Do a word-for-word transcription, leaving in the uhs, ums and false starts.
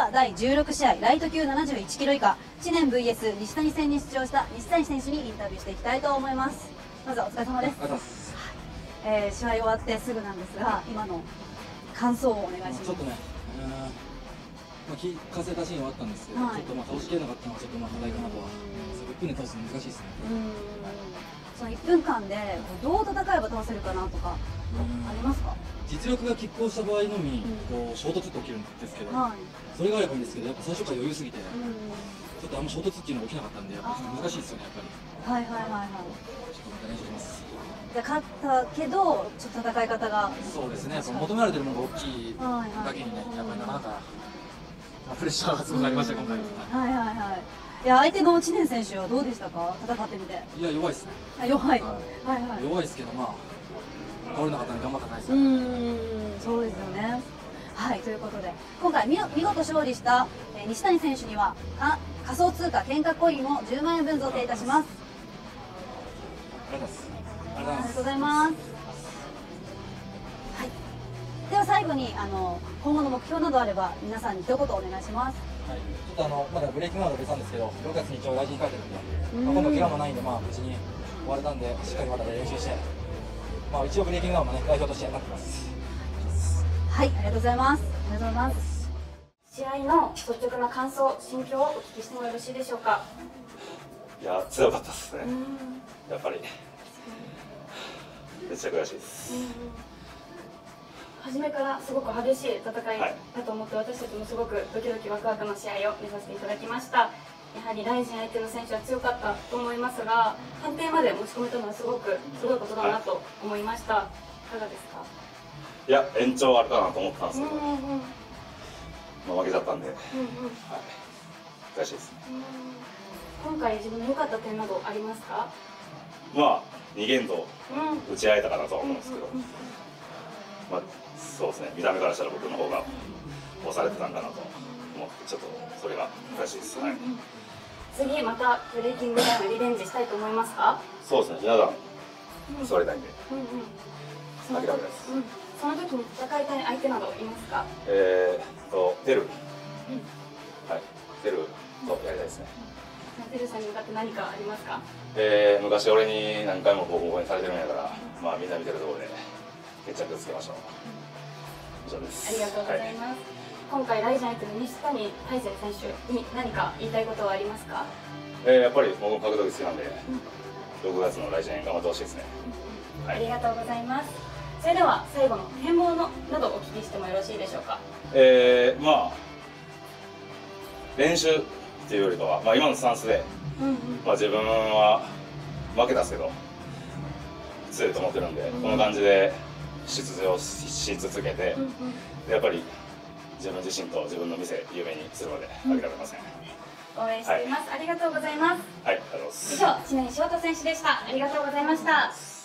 ただいじゅうろくしあいライト級ななじゅういちキロ以下知念 ブイエス 西谷戦に出場した西谷選手にインタビューしていきたいと思います。まずはお疲れ様です。えー、試合終わってすぐなんですが、今の感想をお願いします。 ちょっとね、まあ、気風たシーンはあったんですけど、はい、ちょっとまあ倒しきれなかったのはちょっとまあ課題かなとは。いっぷんで倒すの難しいですね。 そのいっぷんかんでどう戦えば倒せるかなとかありますか？ 実力が拮抗した場合のみこう衝突って起きるんですけど、はい、それがあればいいんですけど、やっぱ最初から余裕すぎて、ちょっとあんま衝突っていうのが起きなかったんで、やっぱ難しいですよね、やっぱり。はいはいはいはい。ちょっとまた練習します。 じゃ勝ったけど、ちょっと戦い方が。 そうですね、やっぱ求められてるものが大きいだけにね、やっぱりなかなか、まあ、プレッシャーがすごくありました、今回。 はいはいはい。いや、相手の知念選手はどうでしたか、戦ってみて。 いや、弱いですね。 あ、弱い。はいはい。 弱いですけど、まあ、倒れなかったんで頑張ったないですよ。 うん、そうですよね。はい、ということで、今回見見事勝利した、えー、西谷選手にはか仮想通貨天下コインをじゅうまんえんぶん贈呈いたします。 ありがとうございます。はい。では最後にあの今後の目標などあれば皆さんに一言お願いします。 はい、ちょっとあのまだブレイキングアウト出たんですけど、ろくがつに一応大事に書いてるんで、まあ、今度怪我もないんで、まあ無事に終われたんで、しっかりまた練習して、まあ一応ブレイキングアウトの、ね、代表としてなってます。 はい、ありがとうございます。ありがとうございます。試合の率直な感想、心境をお聞きしてもよろしいでしょうか。 いや、強かったですね。やっぱり。めっちゃ悔しいです。 初めからすごく激しい戦いだと思って、はい、私たちもすごくドキドキワクワクの試合を見させていただきました。やはりライジン相手の選手は強かったと思いますが、判定まで持ち込めたのはすごくすごいことだなと思いました。はい、いかがですか？ いや、延長あるかなと思ったんですけど、まあ負けちゃったんで、はい、悔しいですね。 今回自分の良かった点などありますか？ まあにゲームと打ち合えたかなとは思うんですけど、まあそうですね、見た目からしたら僕の方が押されてたんかなと思って、ちょっとそれが悔しいです。はい、 次またブレイキングダウンリベンジしたいと思いますか？ そうですね、ひな壇座りたいんで諦めないです。 その時に戦いたい相手などいますか？ えーとテル、はい、テルとやりたいですね。 テルさんに向かって何かありますか？ えー、昔俺に何回もボコボコにされてるんやから、まあみんな見てるところで決着つけましょう。以上です。 ありがとうございます。はい、今回ライジン相手の西谷大成選手に何か言いたいことはありますか？ えー、やっぱり僕も格闘技好きなんで、うん、ろくがつのライジン頑張ってほしいですね。 はい、ありがとうございます。それでは最後の展望のなどお聞きしてもよろしいでしょうか？ えー、まあ練習っていうよりかは、まあ、今のスタンスで、うんうん、まあ自分は負けたんですけど強いと思ってるんで、うん、この感じで出場し続けて、うんうん、やっぱり自分自身と自分の店有名にするまで諦めません。 応援しています。はい、ありがとうございます。 はい、ありがとうございます。 以上、知念翔太選手でした。ありがとうございました。